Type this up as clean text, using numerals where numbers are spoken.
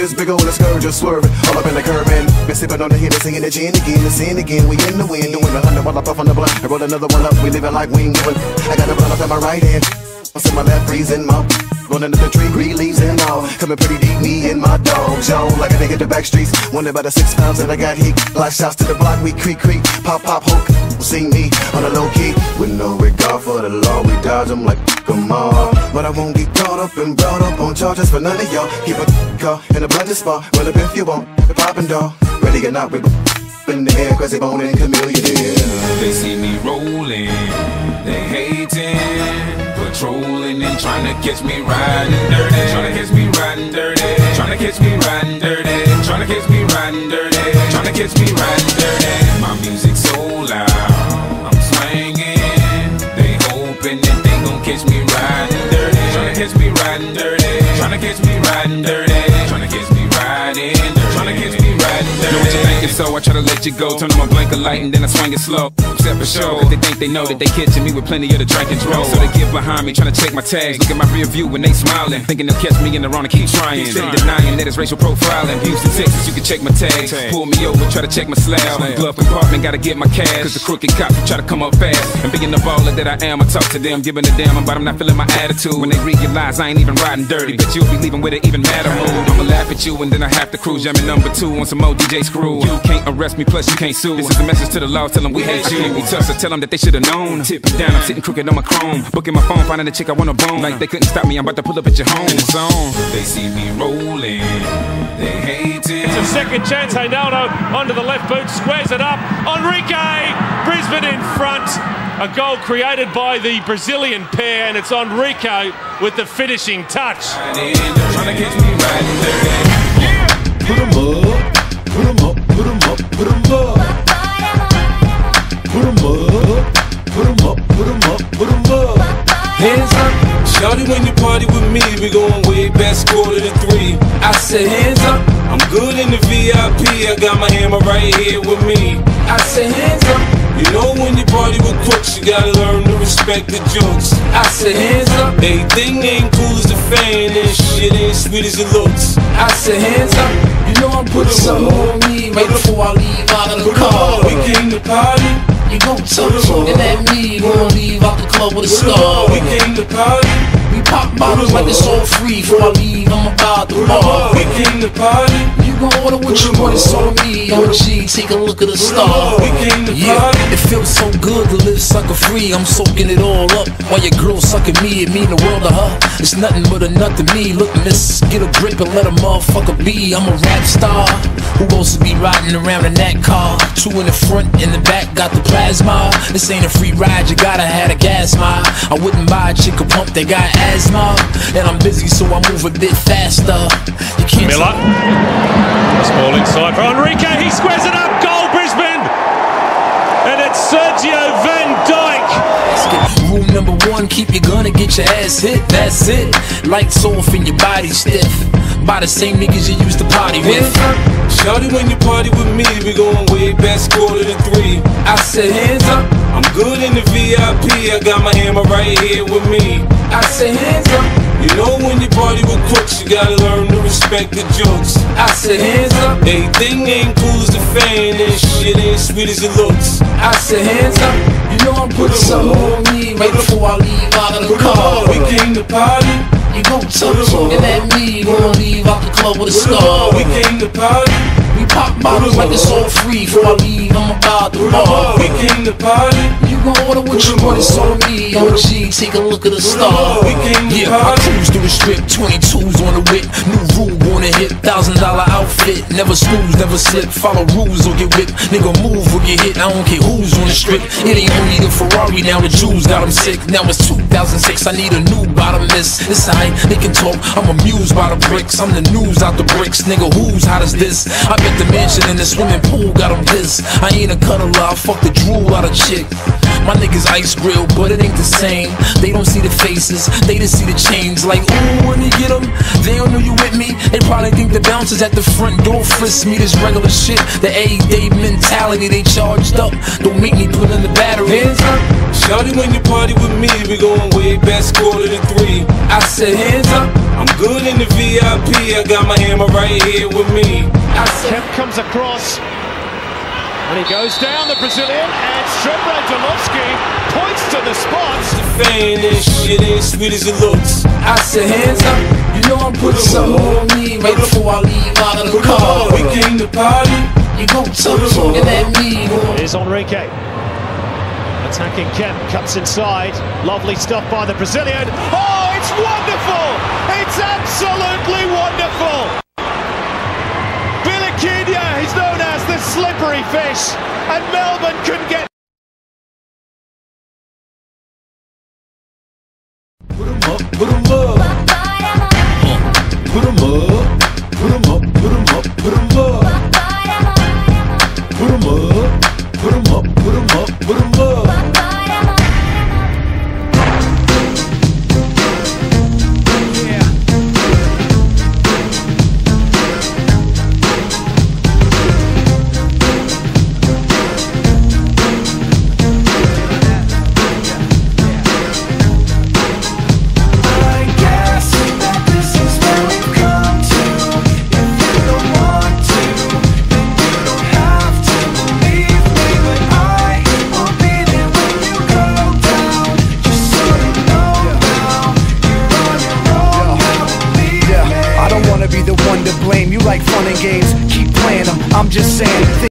this big old scourge just swerving all up in the curb and been sipping on the hit and singing the gin again, the sin again. We in the wind doing 100 while I puff on the blunt and roll another one up. We living like we ain't giving. I got a blunt up in my right hand, what's in my left, freezing my running up the tree, green leaves and all. Coming pretty deep, me and my dogs, y'all. Like a nigga the back streets. Wonder about the 6 pounds that I got heat. Block shots to the block, we creak, pop, hook. See me on a low key. With no regard for the law, we dodge them like come on. But I won't get caught up and brought up on charges for none of y'all. Keep a car in a blended spot. Well, up if you want, the poppin' dog. Ready or not, we in the air, cause they bone and chameleon. They see me rolling, they hating. Patrolling and trying to catch me riding dirty. Trying to catch me riding dirty. Trying to catch me riding dirty. Trying to catch me riding dirty. Trying to catch me riding dirty. My music's so loud, I'm swinging. They hoping that they gon' catch me riding dirty. Trying to catch me riding dirty. Trying to catch me riding dirty. Trying to catch me riding dirty. Trying to catch me riding dirty. Know what you thinking, so I try to let you go. Turn on my blinker light and then I swing it slow. Except for show, cause they think they know that they catching me with plenty of the drink and drove. So they get behind me, trying to check my tags. Look at my rear view when they smiling, thinking they'll catch me in the wrong and keep trying. Steady denying that it's racial profiling. Houston, Texas, you can check my tags. Pull me over, try to check my slab. Glove compartment, gotta get my cash. Cause the crooked cops try to come up fast. And being the baller that I am, I talk to them, giving a damn about I'm not feeling my attitude. When they realize I ain't even riding dirty, bet you'll be leaving with an even madder mood. I'ma laugh at you and then I have to cruise. Jamming #2 on some more DJ screw. You can't arrest me, plus you can't sue. This is a message to the law, tell them we hate you. We tough, so tell them that they should've known. Tip me down, I'm sitting crooked on my chrome. Booking my phone, finding a chick I wanna bone. Like they couldn't stop me, I'm about to pull up at your home. In the zone. They see me rolling, they hating. It's a second chance, Ronaldo onto the left boot, squares it up. Henrique, Brisbane in front. A goal created by the Brazilian pair, and it's Henrique with the finishing touch. Trying to catch me riding dirty. Put 'em up, put 'em up, put 'em up, put 'em up. Put 'em up, put 'em up, put 'em up, put 'em up. Hands up, shawty, when you party with me, we going way back, score to the 3. I said hands up, I'm good in the VIP, I got my hammer right here with me. I said hands up, you know when you party with crooks, you gotta learn to respect the jokes. I said hands up, everything ain't cool as a fan, and shit ain't sweet as it looks. I said hands up, you know I'm putting something on me right before I leave out of the car. We came to party. You gon' touch looking at me, we gon' leave out the club with a star. We came to party. We pop bottles like it's all free. Before I leave, I'm about the bar. We came to party. You gon' order what you want, it's on me. OG, take a look at the star. We came to party. It feels so good to live sucker free. I'm soaking it all up while your girl sucking me. It mean the world to her. It's nothing but a nut to me. Look, miss, get a grip and let a motherfucker be. I'm a rap star. Who else to be riding around in that car? 2 in the front, in the back, got the plasma. This ain't a free ride, you gotta have a gas mile. I wouldn't buy a chick a pump that got asthma. And I'm busy, so I move a bit faster. You can't. Miller. Small inside for Henrique. He squares it up. Goal, Brisbane. And it's Sergio Van Dijk. Rule number 1, keep your gun and get your ass hit. That's it. Lights off and your body stiff. By the same niggas you used to party with. Shawty, when you party with me, we going way back, score to the 3. I said hands up, I'm good in the VIP, I got my hammer right here with me. I said hands up, you know when you party with crooks, you gotta learn to respect the jokes. I said hands up, everything ain't cool as a fan, and shit ain't sweet as it looks. I said hands up, you know I'm putting something on me right before I leave out of the car. We came to party. You gon' touch looking at me, we gon' leave out the club with a star. We came to party. We pop bottles like it's all free. Before I leave, I'm about the bar. We came to party. You gon' order what you want, it's on me. OG, take a look at the star. We came to party. I cruise through the strip, 22s on the whip. New rule on the hip, $1,000 outfit. Never snooze, never slip. Follow rules or get whipped. Nigga move or get hit, I don't care who's on the strip. It ain't only the Ferrari, now the Jews got them sick. Now it's 2006, I need a new bottomless. This ain't, they can talk, I'm amused by the bricks. I'm the news out the bricks, nigga who's hot as this? I bet the mansion in the swimming pool got them pissed. I ain't a cuddler, I fuck the drool out of chick. My niggas ice grill, but it ain't the same. They don't see the faces, they just see the chains. Like, ooh, when you get them, they don't know you with me. They probably think the bouncers at the front door frisk me. This regular shit, the everyday mentality, they charged up. Don't make me put in the battery. Hands up. Shawty, when you party with me, we going way back, score to the 3. I said hands up. I'm good in the VIP, I got my hammer right here with me. I said Kemp comes across. And he goes down, the Brazilian, and Srebre Delovski points to the spot. The fan and shit ain't sweet as it looks. I said hands up. You know I'm putting something on me right before I leave out of the car. We came to party. You gon' tell me talking at me. Here's Henrique. Attacking Kemp, cuts inside. Lovely stuff by the Brazilian. Oh, it's wonderful! It's absolutely wonderful! He's known as the slippery fish, and Melbourne couldn't get. Put 'em up, put 'em up. Put 'em up, put 'em up, put 'em up, put 'em up. Put 'em up, put 'em up, put 'em up, put 'em up.